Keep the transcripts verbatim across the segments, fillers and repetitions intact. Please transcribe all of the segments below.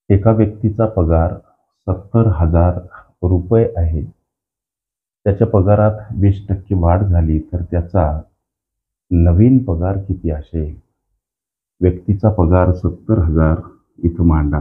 एका व्यक्तीचा पगार सत्तर हजार रुपये आहे. त्याच्या पगारात वीस टक्के वाढ झाली तर त्याचा नवीन पगार किती असेल? व्यक्तीचा पगार सत्तर हजार इथं मांडा.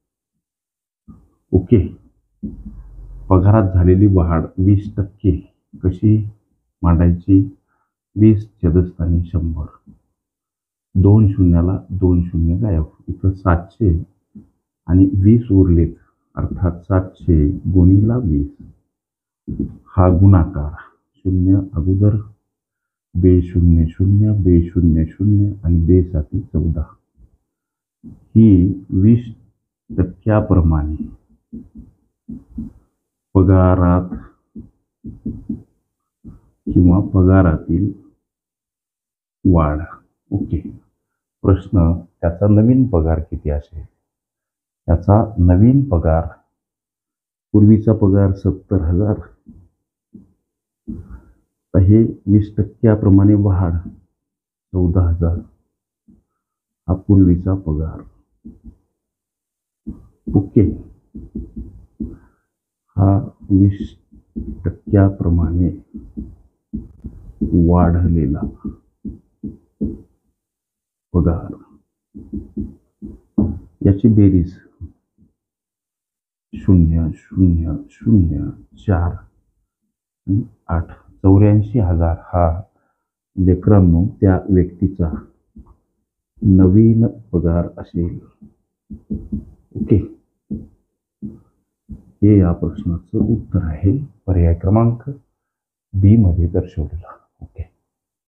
ओके. पगारात झालेली वाढ वीस टक्के कशी मांडायची? वीस छेदस्थानी शंभर. दोन शून्याला दोन शून्य गायब. इथं सातशे आणि वीस उरलेत, अर्थात सातशे गुणीला वीस. हा गुणाकार शून्य अगोदर, बे शून्य शून्य, बे शून्य शून्य आणि बे साती चौदा. ही वीस टक्क्याप्रमाणे पगारात किंवा पगारातील वाढ. ओके. प्रश्न, त्याचा नवीन पगार किती असेल? त्याचा नवीन पगार, पूर्वीचा पगार सत्तर हजार, तर हे वीस टक्क्याप्रमाणे वाढ चौदा हजार. हा पूर्वीचा पगार. ओके. हा वीस टक्क्याप्रमाणे वाढलेला पगार. याची बेरीज शून्य शून्य शून्य चार आणि आठ. चौऱ्याऐंशी हजार हा लेकरांनो त्या व्यक्तीचा नवीन पगार असेल. ओके. हे या प्रश्नाचं उत्तर आहे, पर्याय क्रमांक बी मध्ये दर्शवलेला. ओके.